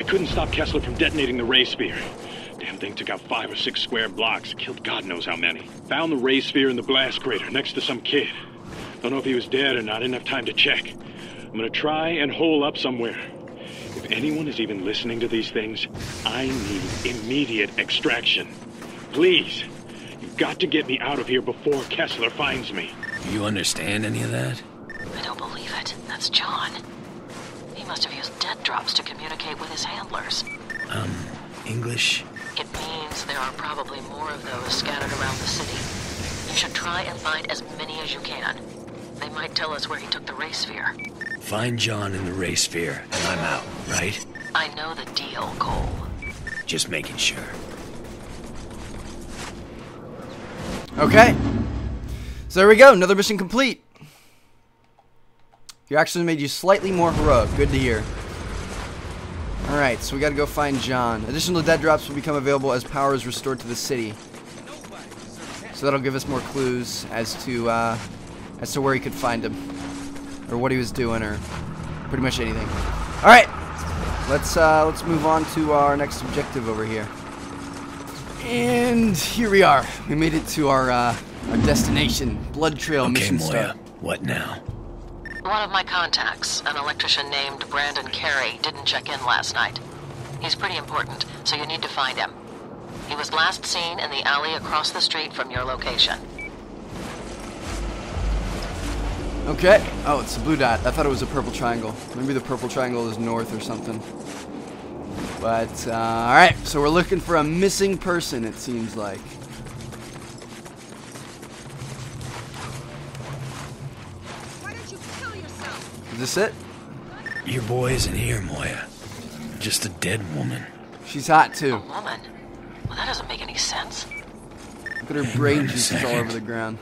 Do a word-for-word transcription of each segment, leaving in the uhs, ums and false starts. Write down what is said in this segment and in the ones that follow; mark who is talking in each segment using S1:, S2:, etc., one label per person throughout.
S1: couldn't stop Kessler from detonating the ray sphere. Damn thing took out five or six square blocks, killed God knows how many. Found the ray sphere in the blast crater next to some kid. Don't know if he was dead or not, didn't have time to check. I'm gonna try and hole up somewhere. If anyone is even listening to these things, I need immediate extraction. Please, you've got to get me out of here before Kessler finds me.
S2: Do you understand any of that?
S3: I don't believe it. That's John. He must have used dead drops to communicate with his handlers.
S2: Um, English?
S3: It means there are probably more of those scattered around the city. You should try and find as many as you can. They might tell us where he took the ray sphere.
S2: Find John in the ray sphere, and I'm out, right?
S3: I know the deal, Cole.
S2: Just making sure.
S4: Okay. So there we go, another mission complete. Your actions made you slightly more heroic. Good to hear. Alright, so we gotta go find John. Additional dead drops will become available as power is restored to the city. So that'll give us more clues as to uh, as to where he could find him, or what he was doing, or pretty much anything. Alright, let's uh, let's move on to our next objective over here. And here we are. We made it to our uh, our destination, Blood Trail
S2: Okay,
S4: mission
S2: Moya,
S4: start.
S2: what now?
S3: One of my contacts, an electrician named Brandon Carey, didn't check in last night. He's pretty important, so you need to find him. He was last seen in the alley across the street from your location.
S4: Okay. Oh, it's a blue dot. I thought it was a purple triangle. Maybe the purple triangle is north or something. But, uh, alright. So we're looking for a missing person, it seems like.
S5: Why don't you kill yourself?
S4: Is this it?
S2: Your boy isn't here, Moya. Just a dead woman.
S4: She's hot,
S3: A
S4: too.
S3: woman? Well, that doesn't make any sense.
S4: Look at her
S2: Hang
S4: brain
S2: on a
S4: juices all
S2: second.
S4: over the ground.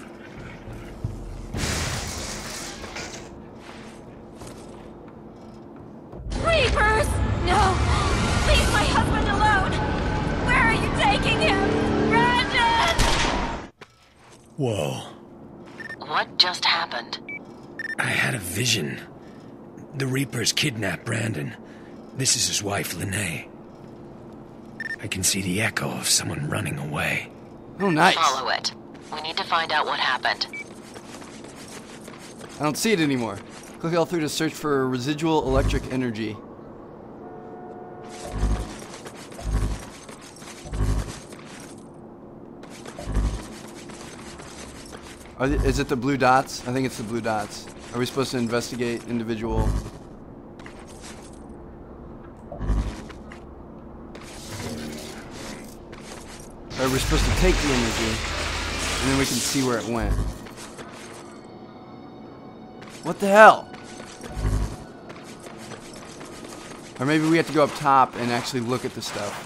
S5: Reapers! No! Leave my husband alone! Where are you taking him? Brandon!
S2: Whoa.
S3: What just happened?
S2: I had a vision. The Reapers kidnapped Brandon. This is his wife, Lene. I can see the echo of someone running away.
S4: Oh, nice.
S3: Follow it. We need to find out what happened.
S4: I don't see it anymore. Click L three to search for residual electric energy. Are the, is it the blue dots? I think it's the blue dots. Are we supposed to investigate individual? Or are we supposed to take the energy and then we can see where it went? What the hell? Or maybe we have to go up top and actually look at the stuff.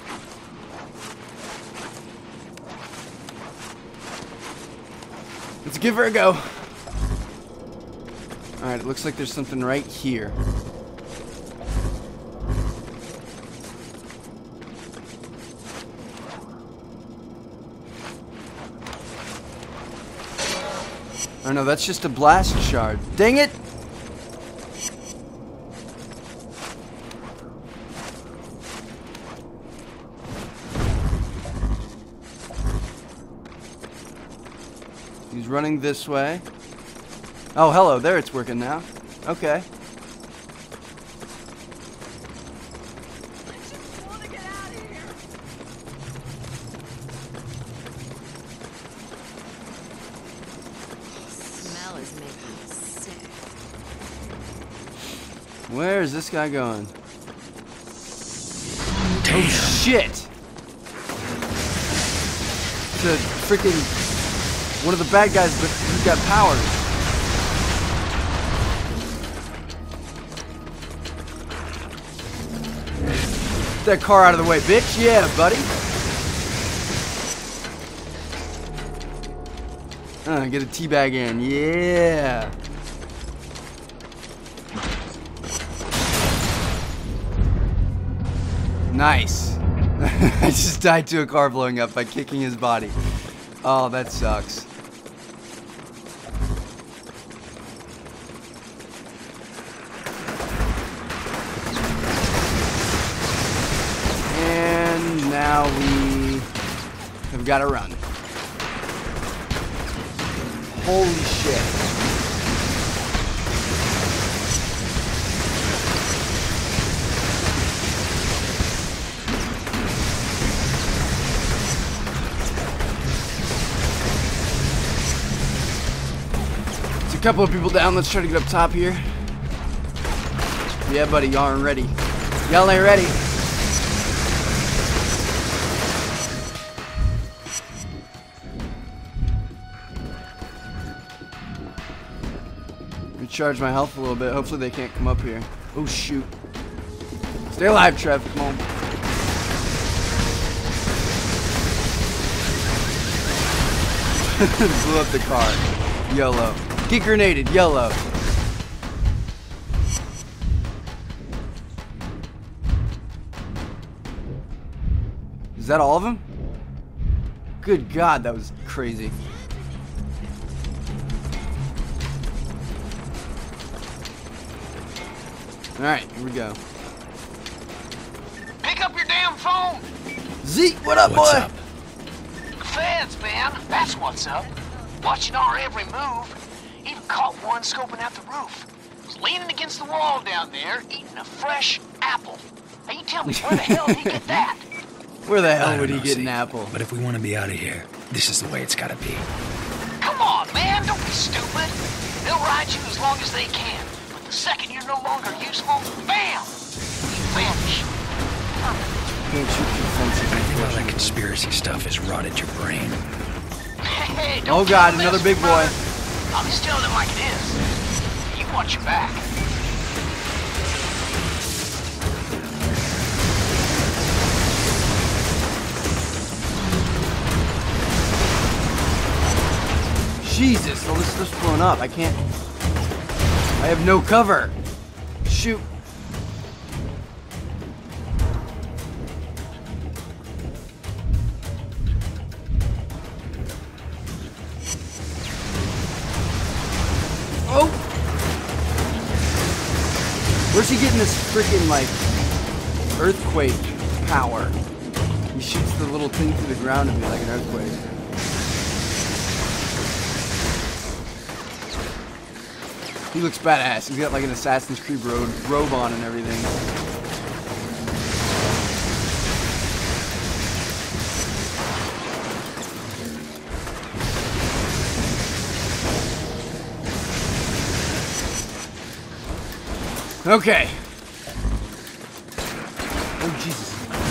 S4: Let's give her a go. Alright, it looks like there's something right here. Oh no, that's just a blast shard. Dang it! He's running this way. Oh, hello, there it's working now. Okay. Where is this guy going?
S2: Damn.
S4: Oh shit! It's a freaking one of the bad guys, but he's got powers. Get that car out of the way, bitch! Yeah, buddy. Uh, get a teabag in, yeah. Nice. I just died to a car blowing up by kicking his body. Oh, that sucks. We gotta run. Holy shit. There's a couple of people down. Let's try to get up top here. Yeah, buddy, y'all aren't ready. Y'all ain't ready. Recharge my health a little bit. Hopefully they can't come up here. Oh shoot. Stay alive, Trev. Come on. Blew up the car. YOLO. Get grenaded. YOLO. Is that all of them? Good God, that was crazy. Alright, here we go.
S6: Pick up your damn phone!
S4: Zeke, what up,
S2: What's
S4: boy?
S2: up?
S6: Feds, man. That's what's up. Watching our every move. Even caught one scoping out the roof. Was leaning against the wall down there, eating a fresh apple. Now you tell me, where the hell did he get that?
S4: Where the
S2: I
S4: hell
S2: don't
S4: would he
S2: know,
S4: get
S2: Zeke,
S4: an apple?
S2: But if we want to be out of here, this is the way it's gotta be.
S6: Come on, man. Don't be stupid. They'll ride you as long as they can. But the second you're no longer useful, bam! You vanish.
S4: Can't shoot through fences.
S2: I think all that conspiracy stuff has rotted your brain.
S6: Hey, don't
S4: Oh God,
S6: kill
S4: another
S6: this,
S4: big boy.
S6: brother. I'm just telling it like it is. You watch your back.
S4: Jesus, all this stuff's blown up. I can't. I have no cover. Shoot. Oh! Where's he getting this freaking, like, earthquake power? He shoots the little thing through the ground and be like an earthquake. He looks badass. He's got like an Assassin's Creed robe, robe on and everything. Okay. Oh, Jesus.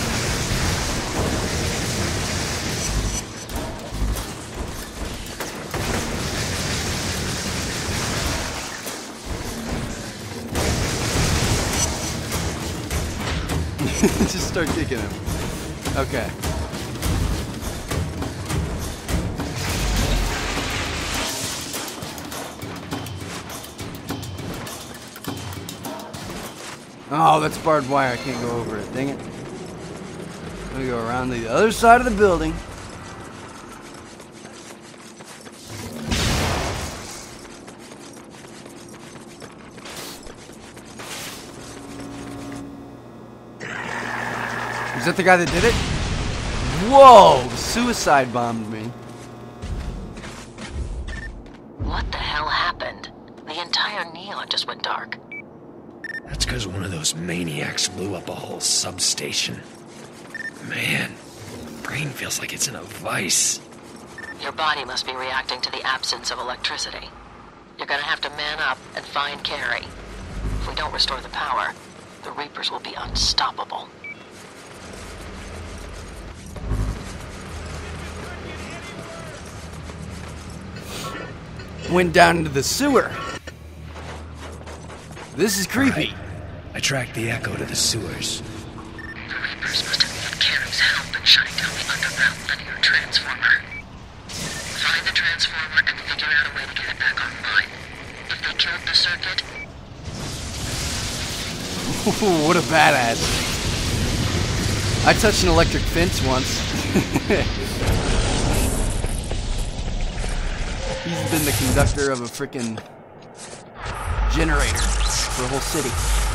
S4: Just start kicking him. Okay. Oh, that's barbed wire. I can't go over it. Dang it. I'm gonna go around the other side of the building. Is that the guy that did it? Whoa! Suicide bombed me.
S3: What the hell happened? The entire neon just went dark.
S2: That's because one of those maniacs blew up a whole substation. Man, brain feels like it's in a vice.
S3: Your body must be reacting to the absence of electricity. You're gonna have to man up and find Carrie. If we don't restore the power, the Reapers will be unstoppable.
S4: Went down into the sewer. This is creepy.
S2: Right. I tracked the Echo to the sewers.
S3: The Reapers must have needed Carrie's help in shutting down the underground linear transformer. Find the transformer and figure out a way to get it back online. If they killed the circuit...
S4: Ooh, what a badass. I touched an electric fence once. He's been the conductor of a freaking generator for a whole city.